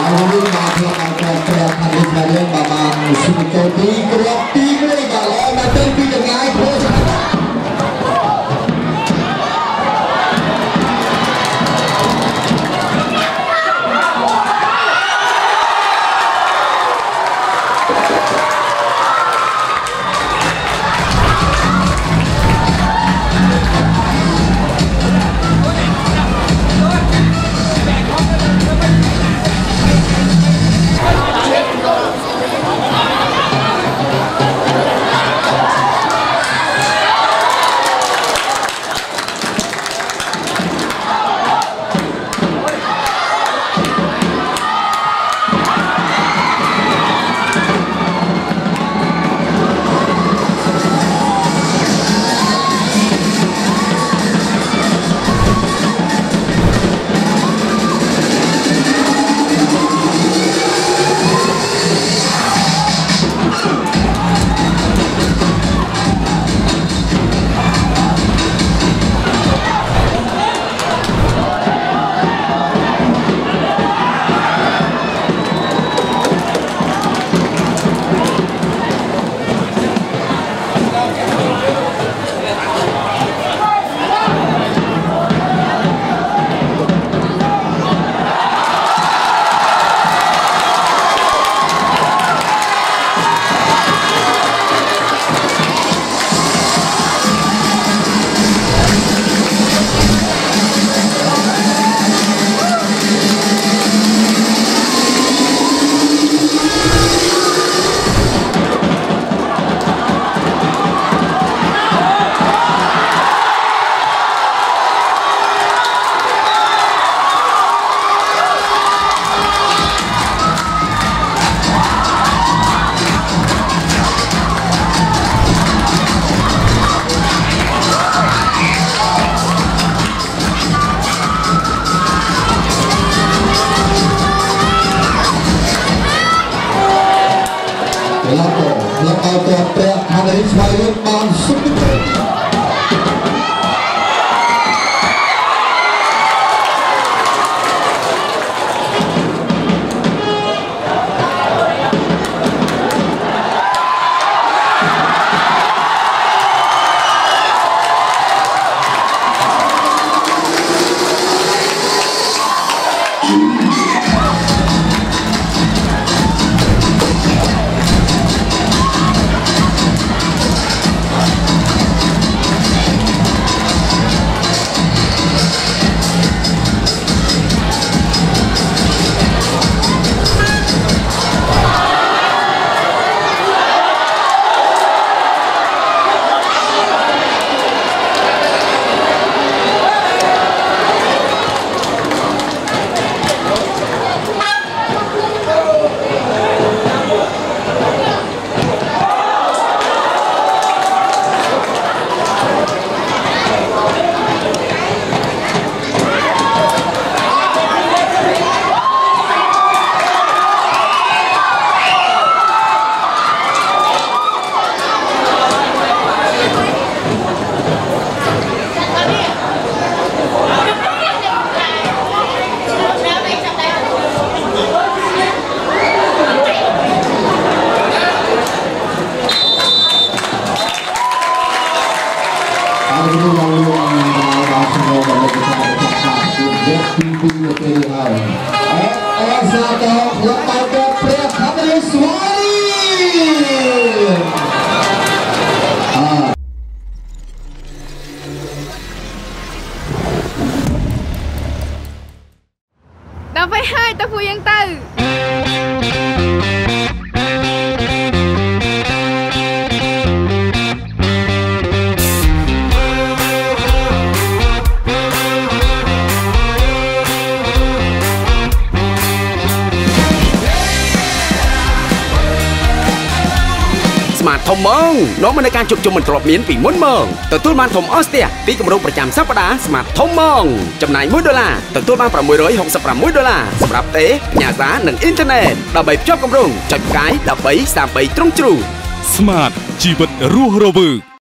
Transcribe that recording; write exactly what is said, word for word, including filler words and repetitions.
ini maklum antara Preah dan Svay Rieng babang sudah di grup tiga kalau nanti kita naik terus. Lepas Preah dari Svay Rieng masuk ke Đâu phải hai tao phu yên tư. Smart ធំហ្មងនាំមកនៅការជួបជុំមិនធ្លាប់មានពីមុនមកទទួលបានធំអស់ស្ទះពីគម្រោងប្រចាំសប្តាហ៍ Smart ធំហ្មងចំណាយមួយដុល្លារទទួលបានប្រាំមួយរយហុកសិបប្រាំមួយដុល្លារសម្រាប់ទេផ្ញើសារនិងអ៊ីនធឺណិតដើម្បីភ្ជាប់គម្រោងចុចផ្កាយ một ba 三 ba ត្រង់ជ្រូក Smart ជីវិតរស់រវើក